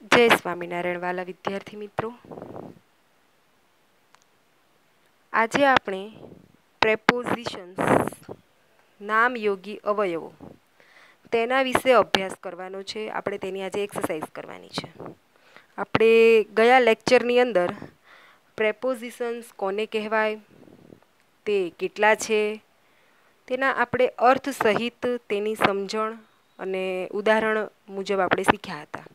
જય સ્વામિનારાયણ વાલા વિદ્યાર્થી મિત્રો, આજે આપણે પ્રેપોઝિશન્સ નામ યોગી અવયવો તેના વિશે અભ્યાસ કરવાનો છે. આપણે તેની આજે એક્સરસાઇઝ કરવાની છે. આપણે ગયા લેક્ચરની અંદર પ્રેપોઝિશન્સ કોને કહેવાય, તે કેટલા છે, તેના આપણે અર્થ સહિત તેની સમજણ અને ઉદાહરણ મુજબ આપણે શીખ્યા હતા.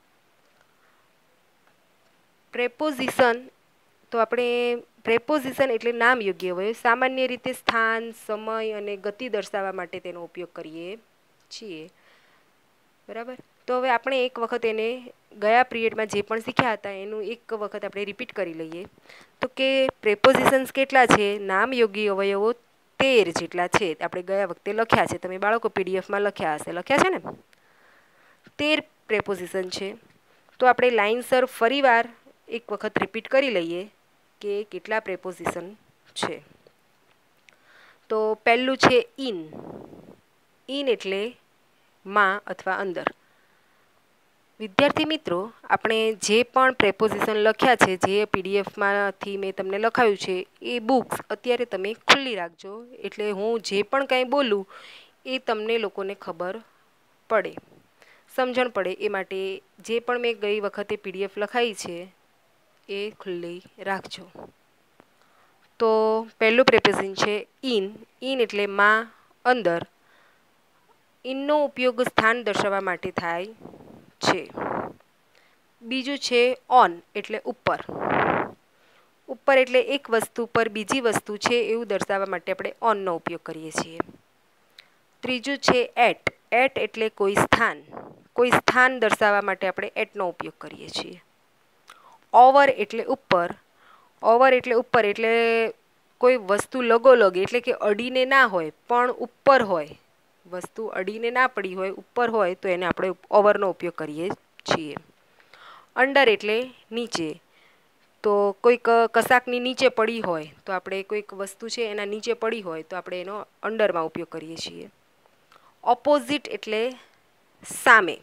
પ્રેપોઝિશન તો આપણે પ્રેપોઝિશન એટલે નામ યોગ્ય અવયવ. સામાન્ય રીતે સ્થાન, સમય અને ગતિ દર્શાવવા માટે તેનો ઉપયોગ કરીએ છીએ. બરાબર. તો હવે આપણે એક વખત એને ગયા પિરિયડમાં જે પણ શીખ્યા હતા એનું એક વખત આપણે રિપીટ કરી લઈએ. તો કે પ્રેપોઝિશન્સ કેટલા છે? નામ યોગી અવયવો 13 જેટલા છે. આપણે ગયા વખતે લખ્યા છે. તમે બાળકો પીડીએફમાં લખ્યા હશે. લખ્યા છે ને? 13 પ્રેપોઝિશન છે. તો આપણે લાઇનસર ફરીવાર એક વખત રિપીટ કરી લઈએ કે કેટલા પ્રેપોઝિશન છે. તો પહેલું છે ઇન. ઇન એટલે માં અથવા અંદર. વિદ્યાર્થી મિત્રો, આપણે જે પણ પ્રેપોઝિશન લખ્યા છે, જે પીડીએફમાંથી મેં તમને લખાવ્યું છે, એ બુક્સ અત્યારે તમે ખુલ્લી રાખજો. એટલે હું જે પણ કાંઈ બોલું એ તમને લોકોને ખબર પડે, સમજણ પડે. એ માટે જે પણ મેં ગઈ વખતે પીડીએફ લખાવી છે એ ખુલ્લી રાખજો. તો પહેલું પ્રેપોઝિશન છે ઇન. ઇન એટલે માં, અંદર. ઇનનો ઉપયોગ સ્થાન દર્શાવવા માટે થાય છે. બીજું છે ઓન એટલે ઉપર. ઉપર એટલે એક વસ્તુ પર બીજી વસ્તુ છે એવું દર્શાવવા માટે આપણે ઓનનો ઉપયોગ કરીએ છીએ. ત્રીજું છે એટ. એટ એટલે કોઈ સ્થાન. કોઈ સ્થાન દર્શાવવા માટે આપણે એટનો ઉપયોગ કરીએ છીએ. ઓવર એટલે ઉપર. ઓવર એટલે ઉપર એટલે કોઈ વસ્તુ લગોલગ એટલે કે અડીને ના હોય પણ ઉપર હોય. વસ્તુ અડીને ના પડી હોય, ઉપર હોય, તો એને આપણે ઓવરનો ઉપયોગ કરીએ છીએ. અંડર એટલે નીચે. તો કોઈક કશાકની નીચે પડી હોય તો આપણે કોઈક વસ્તુ છે એના નીચે પડી હોય તો આપણે એનો અંડરમાં ઉપયોગ કરીએ છીએ. ઓપોઝિટ એટલે સામે.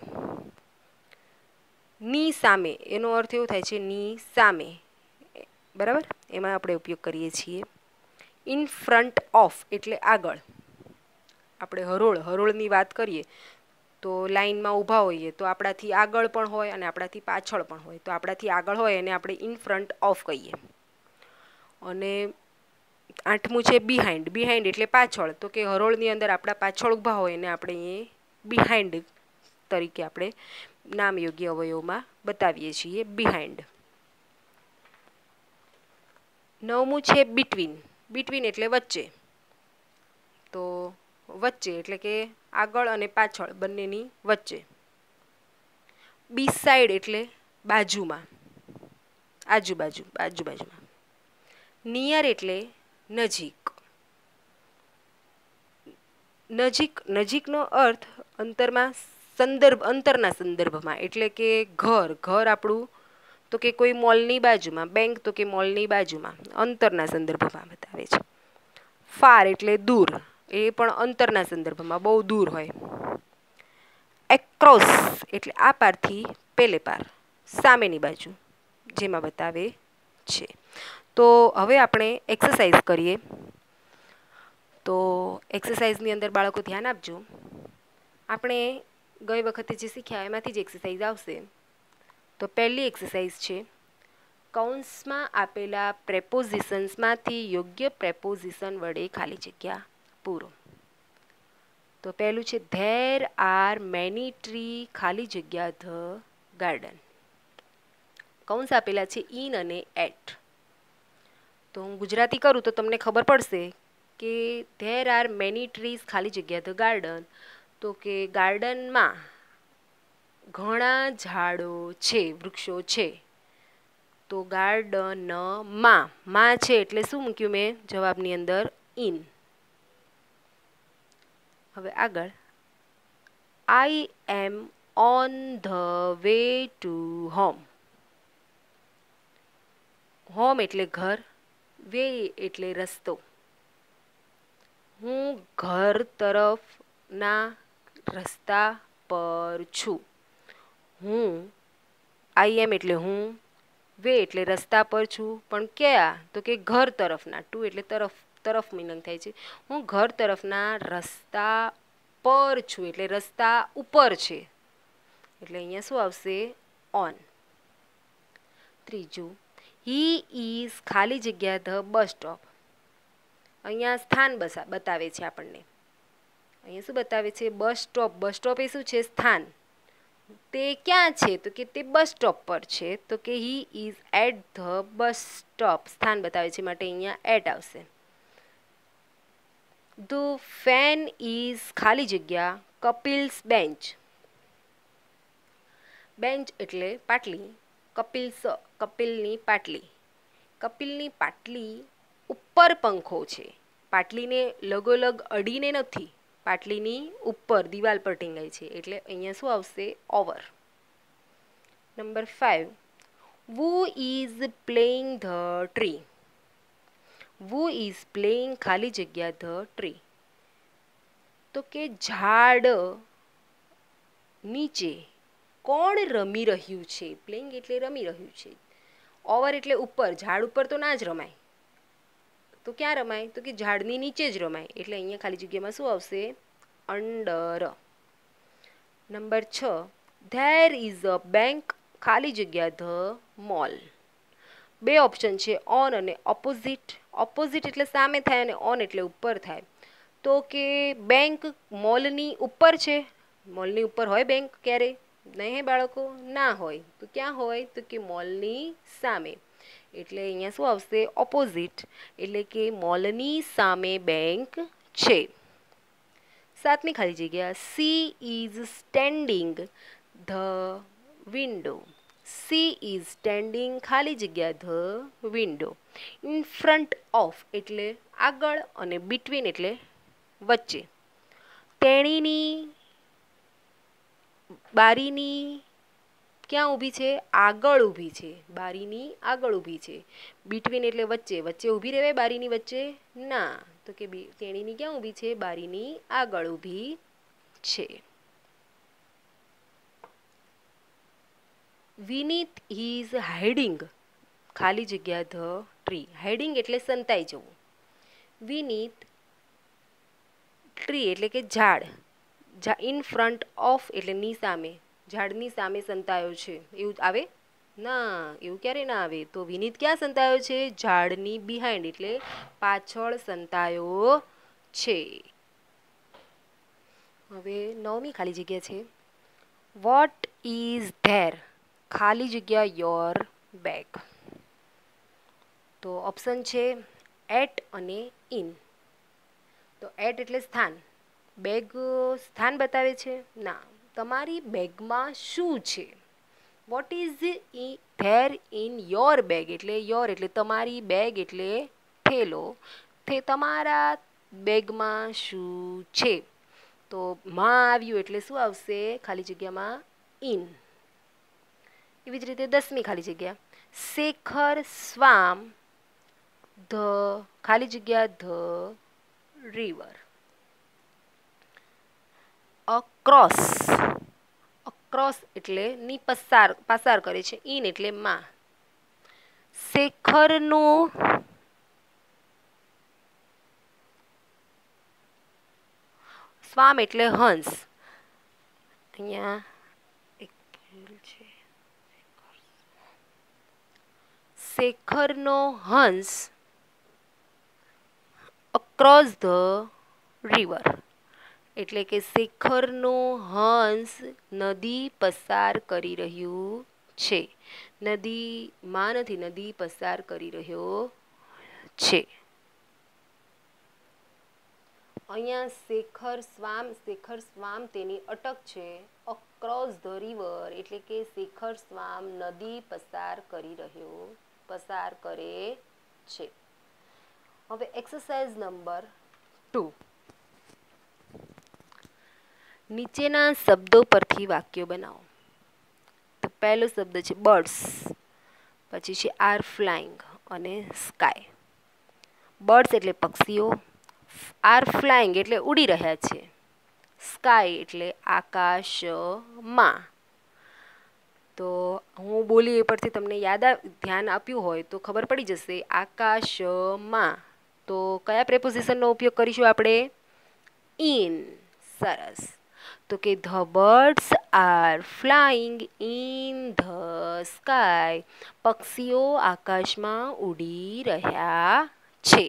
ની સામે એનો અર્થ એવો થાય છે ની સામે. બરાબર. એમાં આપણે ઉપયોગ કરીએ છીએ. ઇન ફ્રન્ટ ઓફ એટલે આગળ. આપણે હરોળની વાત કરીએ તો લાઈનમાં ઊભા હોઈએ તો આપણાથી આગળ પણ હોય અને આપણાથી પાછળ પણ હોય. તો આપણાથી આગળ હોય એને આપણે ઇન ફ્રન્ટ ઓફ કહીએ. અને 8મું છે બિહાઇન્ડ. બિહાઇન્ડ એટલે પાછળ. તો કે હરોળની અંદર આપણા પાછળ ઊભા હોય એને આપણે એ બિહાઇન્ડ તરીકે આપણે નામ યોગ્ય અવયવમાં બતાવીએ છીએ. બિહાઇન્ડ. 9મું છે બિટવીન. બિટવીન એટલે વચ્ચે. તો વચ્ચે એટલે કે આગળ અને પાછળ બંનેની વચ્ચે. બીસાઇડ એટલે બાજુમાં, આજુબાજુ, બાજુમાં. નિયર એટલે નજીક. નજીકનો અર્થ અંતરના સંદર્ભમાં. એટલે કે ઘર આપણું તો કે કોઈ મોલની બાજુમાં, બેંક તો કે મોલની બાજુમાં. અંતરના સંદર્ભમાં બતાવે છે. ફાર એટલે દૂર. એ પણ અંતરના સંદર્ભમાં, બહુ દૂર હોય. એક્રોસ એટલે આ પારથી પેલે પાર, સામેની બાજુ, જેમાં બતાવે છે. તો હવે આપણે એક્સરસાઇઝ કરીએ. તો એક્સરસાઇઝની અંદર બાળકો ધ્યાન આપજો. આપણે ગઈ વખતે જે શીખ્યા એમાંથી જ એક્સરસાઇઝ આવશે. તો પહેલી એક્સરસાઇઝ છે કૌંસમાં આપેલા પ્રેપોઝિશન્સમાંથી યોગ્ય પ્રેપોઝિશન વડે ખાલી જગ્યા પૂરો. તો પહેલું છે ધેર આર મેની ટ્રી, ખાલી જગ્યા ધ ગાર્ડન. કૌંસ આપેલા છે ઇન અને એટ. તો હું ગુજરાતી કરું તો તમને ખબર પડશે કે ધેર આર મેની ટ્રીઝ, ખાલી જગ્યા ધ ગાર્ડન. તો કે ગાર્ડનમાં ઘણા ઝાડો છે, વૃક્ષો છે. તો ગાર્ડનમાં છે એટલે શું મૂક્યું મેં જવાબની અંદર? ઇન. હવે આગળ. I am on the way to home. Home એટલે ઘર, વે એટલે રસ્તો. હું ઘર તરફના રસ્તા પર છું. હું આઈ એમ એટલે હું, વે એટલે રસ્તા પર છું, પણ ક્યાં તો કે ઘર તરફના, ટુ એટલે તરફ, તરફ મિનિંગ થાય છે. હું ઘર તરફના રસ્તા પર છું એટલે રસ્તા ઉપર છે, એટલે અહીંયા શું આવશે? ઓન. ત્રીજું, હી ઇઝ ખાલી જગ્યા ધ બસ સ્ટોપ. અહીંયા સ્થાન બતાવે છે આપણને. અહીંયા શું બતાવે છે? Bus stop. બસ સ્ટોપ એ શું છે? સ્થાન. તે ક્યાં છે? તો કે તે બસ સ્ટોપ પર છે, તો કે he is at the bus stop. સ્થાન બતાવે છે માટે અહીંયા એટ આવશે. ધ ફેન ઇઝ ખાલી જગ્યા કપિલ્સ બેન્ચ. બેન્ચ એટલે પાટલી, કપિલની પાટલી. કપિલની પાટલી ઉપર પંખો છે. પાટલીને લગોલગ અડીને નથી, પાટલીની ઉપર દિવાલ પર ટીંગાય છે, એટલે અહીંયા શું આવશે? Over. Number 5, who is playing the tree. Who is playing ખાલી જગ્યા ધ ટ્રી, તો કે ઝાડ નીચે કોણ રમી રહ્યું છે? પ્લેઇંગ એટલે રમી રહ્યું છે. ઓવર એટલે ઉપર. ઝાડ ઉપર તો ના જ રમાય, તો ક્યાં રમાય? તો કે ઝાડની નીચે જ રમાય, એટલે અહીંયા ખાલી જગ્યામાં શું આવશે? Under. Number 6, there is a bank ખાલી જગ્યા ધ મોલ. બે ઓપ્શન છે, ઓન અને ઓપોઝિટ. ઓપોઝિટ એટલે સામે થાય અને ઓન એટલે ઉપર થાય. તો કે બેંક મોલની ઉપર છે. મોલની ઉપર હોય બેંક ક્યારે? નહીં હે બાળકો, ના હોય. તો ક્યાં હોય? તો કે મોલની સામે, એટલે અહીંયા શું આવશે? ઓપોઝિટ, એટલે કે મોલની સામે બેંક છે. 7મી ખાલી જગ્યા, she is standing the window. She is standing ખાલી જગ્યા the window. In front of એટલે આગળ અને બિટવીન એટલે વચ્ચે. તેણીની બારીની ક્યાં ઊભી છે? આગળ ઊભી છે. બારીની આગળ ઊભી છે. બિટવીન એટલે વચ્ચે. વચ્ચે ઊભી રહેવાય બારીની વચ્ચે? ના, તો કે તેણીની ક્યાં ઊભી છે? બારીની આગળ ઊભી છે. વિનીત ઇઝ હાઇડિંગ ખાલી જગ્યા ધ ટ્રી. હાઇડિંગ એટલે સંતાઈ જવું. વિનીત ટ્રી એટલે કે ઝાડ. ઇન ફ્રન્ટ ઓફ એટલે ની સામે, ઝાડની સામે સંતાયો છે, એવું આવે? ના, એવું ક્યારે ના આવે. તો વિનીત ક્યાં સંતાયો છે? ઝાડની બિહાઇન્ડ એટલે પાછળ સંતાયો છે. હવે 9મી ખાલી જગ્યા છે, વોટ ઇઝ ધેર ખાલી જગ્યા યોર બેગ. તો ઓપ્શન છે એટ અને ઇન. તો એટ એટલે સ્થાન. બેગ સ્થાન બતાવે છે? ના, તમારી બેગમાં શું છે? What is there in your bag એટલે યોર એટલે તમારી, બેગ એટલે થેલો. તમારા બેગમાં શું છે? તો માં આવ્યું એટલે શું આવશે? ખાલી જગ્યામાં ઇન. એવી જ રીતે 10મી ખાલી જગ્યા, શેખર સ્વામ ધ ખાલી જગ્યા ધ રિવર. અક્રોસ. અક્રોસ એટલે ની પસાર કરે છે. ઇન એટલે માં. શેખરનું સ્વામ એટલે હંસ. અહીંયા એક ભૂલ છે. શેખરનો હંસ અક્રોસ ધ રિવર, એટલે કે શેખરનું હંસ નદી પસાર કરી રહ્યું છે. નદીમાં નથી, નદી પસાર કરી રહ્યો છે. અહીંયા શેખર સ્વામ તેની અટક છે. અક્રોસ ધ રિવર એટલે કે શેખર સ્વામ નદી પસાર કરે છે. હવે એક્સરસાઇઝ નંબર 2. નીચેના શબ્દો પરથી વાક્યો બનાવો. તો પહેલો શબ્દ છે બર્ડ્સ, પછી છે આર ફ્લાઇંગ અને સ્કાય. બર્ડ્સ એટલે પક્ષીઓ, આર ફ્લાઇંગ એટલે ઉડી રહ્યા છે, સ્કાય એટલે આકાશમાં. તો હું બોલી એ પરથી તમને ધ્યાન આપ્યું હોય તો ખબર પડી જશે. આકાશમાં તો કયા પ્રેપોઝિશનનો ઉપયોગ કરીશું આપણે? ઇન. સરસ. તો કે the birds are flying in the sky. પક્ષીઓ આકાશમાં ઉડી રહ્યા છે.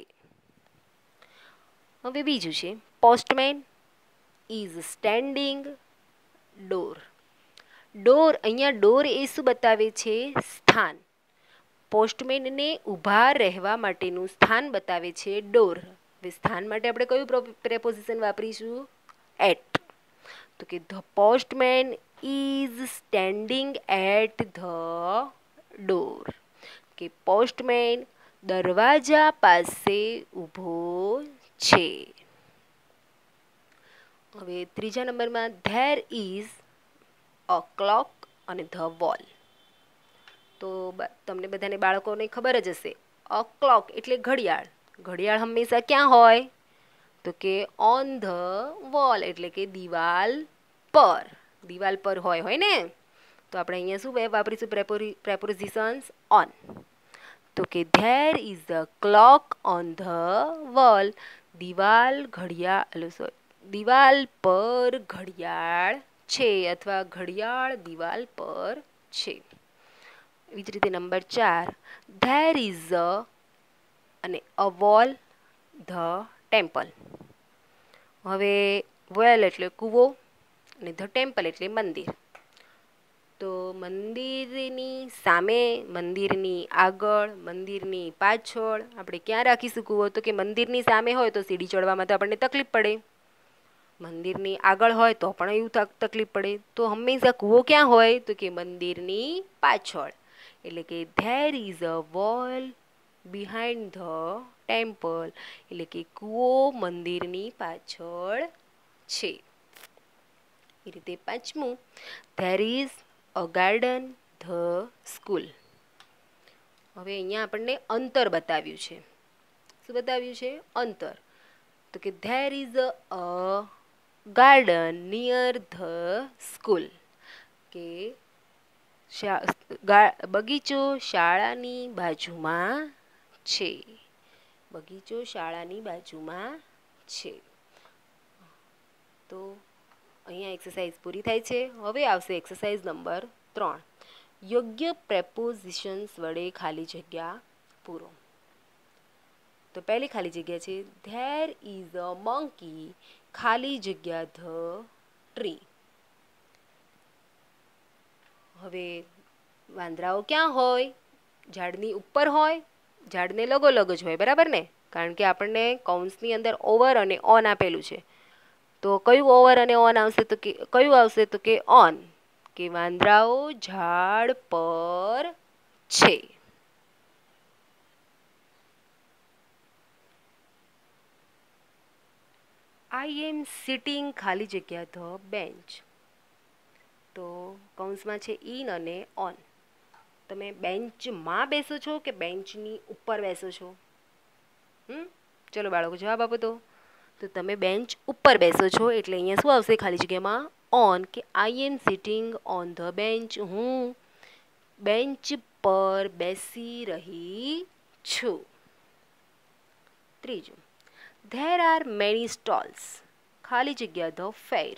હવે બીજું છે postman is standing door. Door, અહીંયા ડોર એ શું બતાવે છે? સ્થાન. પોસ્ટમેનને ઊભા રહેવા માટેનું સ્થાન બતાવે છે ડોર. હવે સ્થાન માટે આપણે કયું પ્રેપોઝિશન વાપરીશું? એટ. તો કે the postman is standing at the door. કે પોસ્ટમેન દરવાજા પાસે ઊભો છે. હવે ત્રીજા નંબરમાં ધેર ઇઝ અ ક્લોક અને ધ વોલ. તો તમને બધાને બાળકોને ખબર જ હશે, અ ક્લોક એટલે ઘડિયાળ. ઘડિયાળ હંમેશા ક્યાં હોય? તો કે ઓન ધ વોલ એટલે કે દિવાલ પર. દિવાલ પર હોય ને. તો આપણે અહીંયા શું વાપરીશું પ્રેપોઝિશન્સ? ઓન. તો કે there is a clock on the wall. દિવાલ પર ઘડિયાળ છે અથવા ઘડિયાળ દિવાલ પર છે. એવી જ રીતે number 4 there is a wall the temple. હવે વેલ એટલે કૂવો અને ધ ટેમ્પલ એટલે મંદિર. તો મંદિરની સામે, મંદિરની આગળ, મંદિરની પાછળ આપણે ક્યાં રાખીશું કૂવો? તો કે મંદિરની સામે હોય તો સીડી ચડવામાં તો આપણને તકલીફ પડે. મંદિરની આગળ હોય તો પણ એવું તકલીફ પડે. તો હંમેશા કૂવો ક્યાં હોય? તો કે મંદિરની પાછળ. એટલે કે there is a wall behind the temple. એટલે કે કૂવો મંદિરની પાછળ છે. એ રીતે પાંચમું there is a garden the school. હવે અહીંયા આપણને અંતર બતાવ્યું છે. શું બતાવ્યું છે? અંતર. તો કે there is a garden near the school. કે બગીચો શાળાની બાજુમાં છે. બગીચો શાળાની બાજુમાં છે. તો અહીંયા એક્સરસાઇઝ પૂરી થાય છે. હવે આવશે એક્સરસાઇઝ નંબર 3. યોગ્ય પ્રેપોઝિશન્સ વડે ખાલી જગ્યા પૂરો. તો પહેલી ખાલી જગ્યા છે ધેર ઇઝ અ મંકી ખાલી જગ્યા ધ ટ્રી. હવે વાંદરાઓ ક્યાં હોય? ઝાડની ઉપર હોય. ઝાડને લગોલગ જ હોય, બરાબર ને? કારણ કે આપણને કૌંસની અંદર ઓવર અને ઓન આપેલું છે. તો કયું ઓવર અને ઓન આવશે? તો કે કયું આવશે? તો કે ઓન. કે વાંદરાઓ ઝાડ પર છે. આઈ એમ સિટિંગ ખાલી જગ્યા ધ બેન્ચ. તો કૌંસમાં છે ઇન અને ઓન. તમે બેન્ચમાં બેસો છો કે બેન્ચની ઉપર બેસો છો? ચલો બાળકો જવાબ આપો તો. તો તમે બેન્ચ ઉપર બેસો છો એટલે અહીંયા શું આવશે ખાલી જગ્યામાં? ઓન. કે I am sitting on the bench. હું બેન્ચ પર બેસી રહી છું. ત્રીજું ધેર આર મેની સ્ટોલ્સ ખાલી જગ્યા ધ ફેર.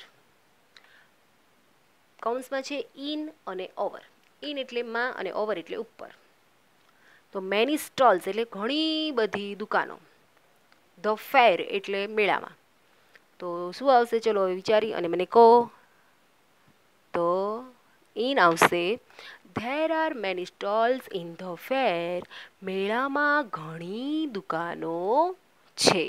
કૌંસમાં છે ઇન અને ઓવર. ઇન એટલે માં અને ઓવર એટલે ઉપર. તો મેની સ્ટોલ્સ એટલે ઘણી બધી દુકાનો. ધ ફેર એટલે મેળામાં. તો શું આવશે? ચલો વિચારી અને મને કહો. તો ઇન આવશે. There are many stalls in the fair. મેળામાં ઘણી દુકાનો છે.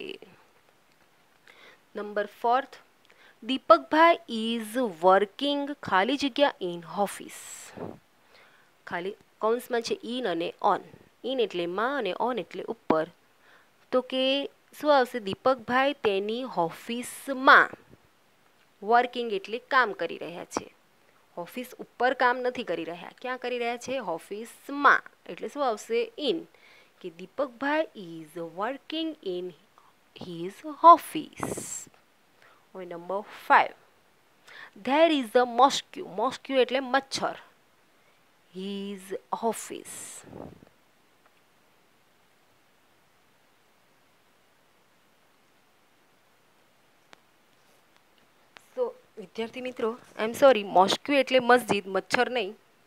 નંબર 4 દીપકભાઈ ઇઝ વર્કિંગ ખાલી જગ્યા ઇન ઓફિસ. ખાલી કૌંસમાં છે ઇન અને ઓન. ઇન એટલે માં અને ઓન એટલે ઉપર. તો કે શું આવશે? દીપકભાઈ તેની ઓફિસમાં વર્કિંગ એટલે કામ કરી રહ્યા છે. ઓફિસ ઉપર કામ નથી કરી રહ્યા. ક્યાં કરી રહ્યા છે? ઓફિસમાં. એટલે શું આવશે? ઇન. કે Deepakbhai is working in his office. હવે number 5 there is a mosquito. Mosquito એટલે મચ્છર. his office. સો વિદ્યાર્થી મિત્રો, આઈ એમ સોરી, મોસ્ક્યુ એટલે મસ્જિદ, મચ્છર નહીં.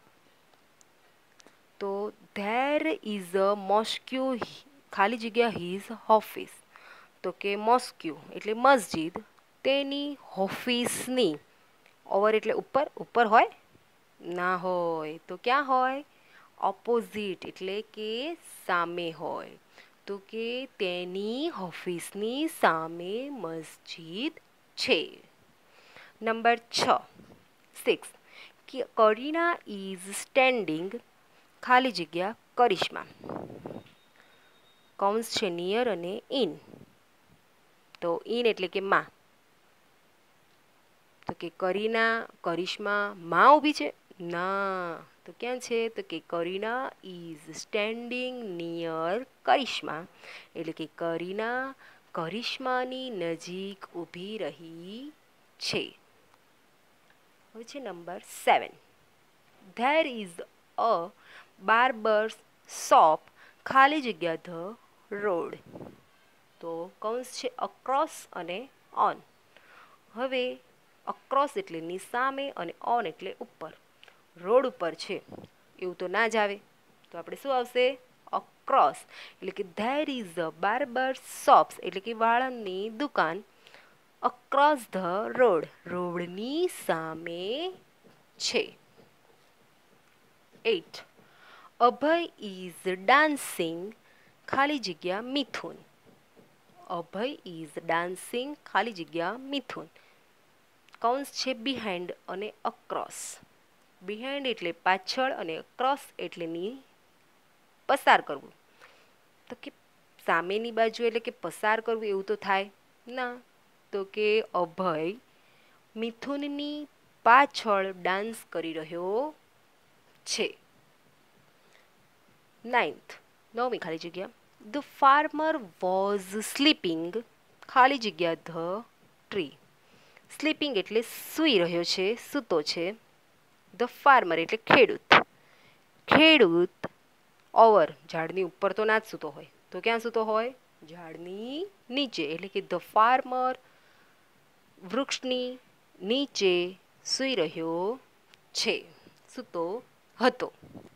તો ધેર ઇઝ અ મોસ્ક્યુ, ખાલી જગ્યા હિઝ ઓફિસ. તો કે મોસ્ક્યુ એટલે મસ્જિદ, તેની ઓફિસની, ઓવર એટલે ઉપર, ઉપર હોય ના હોય, તો ક્યાં હોય? ઓપોઝિટ એટલે કે સામે હોય. તો કે તેની ઓફિસની સામે મસ્જિદ છે. નંબર 6 કે કરીના ઇઝ સ્ટેન્ડિંગ, ખાલી જગ્યા કરિશ્મા. કૌંસ છે નિયર અને ઇન. તો ઇન એટલે કે માં. તો કે કરીના, કરિશ્મા માં ઊભી છે ના, તો ક્યાં છે? તો કે Kareena is standing near Karishma, એટલે કે કરીના કરિશ્માની નજીક ઊભી રહી છે. હવે છે number 7. There is a barber's shop, ખાલી જગ્યા ધ રોડ. તો કૌંસ છે અક્રોસ અને ઓન. હવે અક્રોસ એટલે ની સામે અને ઓન એટલે ઉપર. રોડ ઉપર છે એવું તો ના જ આવે, તો આપણે શું આવશે? અક્રોસ. એટલે કે there is a barber shops, એટલે કે વાળંદની દુકાન, અક્રોસ ધ રોડ, રોડની સામે છે. 8. અભય ઇઝ ડાન્સિંગ, ખાલી જગ્યા મિથુન. અભય ઇઝ ડાન્સિંગ, ખાલી જગ્યા મિથુન. કૌંસ છે બિહાઇન્ડ અને અક્રોસ. બિહાઇન્ડ એટલે પાછળ અને અક્રોસ એટલે ની પસાર કરવું. તો કે સામેની બાજુ એટલે કે પસાર કરવું એવું તો થાય ના. તો કે અભય મિથુનની પાછળ ડાન્સ કરી રહ્યો છે. 9th, નવમી ખાલી જગ્યા ધ ફાર્મર વોઝ સ્લીપિંગ, ખાલી જગ્યા ધ ટ્રી. સ્લીપિંગ એટલે સૂઈ રહ્યો છે, સૂતો છે. ધ ફાર્મર એટલે ખેડૂત. ખેડૂત ઓવર, ઝાડની ઉપર તો ના જ સૂતો હોય, તો ક્યાં સૂતો હોય? ઝાડની નીચે, એટલે કે ધ ફાર્મર વૃક્ષની નીચે સૂઈ રહ્યો છે, સૂતો હતો.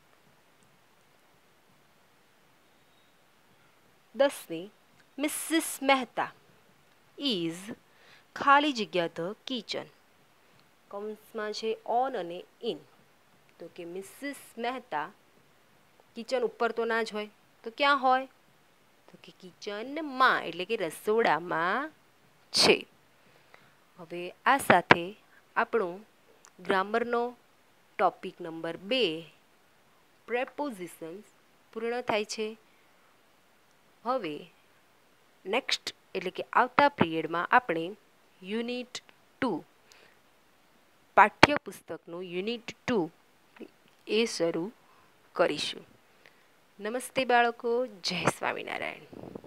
10મી મિસિસ મહેતા ઇઝ, ખાલી જગ્યા ધ કિચન. કૌંસમાં છે ઓન અને ઇન. તો કે મિસિસ મહેતા કિચન ઉપર તો ના જ હોય, તો ક્યાં હોય? તો કે કિચનમાં, એટલે કે રસોડામાં છે. હવે આ સાથે આપણું ગ્રામરનો ટોપિક નંબર 2 પ્રેપોઝિશન્સ પૂર્ણ થાય છે. હવે નેક્સ્ટ એટલે કે આવતા પીરિયડમાં આપણે યુનિટ 2, પાઠ્યપુસ્તકનું યુનિટ 2 એ શરૂ કરીશું. નમસ્તે બાળકો, જય સ્વામિનારાયણ.